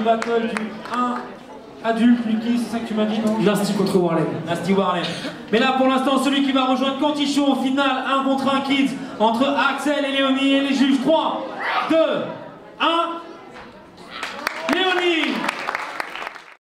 battle du 1 adulte, Lucky, c'est ça que tu m'as dit, non? Nasty contre Warley. Nasty Warley. Mais là, pour l'instant, celui qui va rejoindre Cantichon au final, 1 contre 1 kids, entre Axel et Léonie et les juges. 3, 2, 1. Léonie!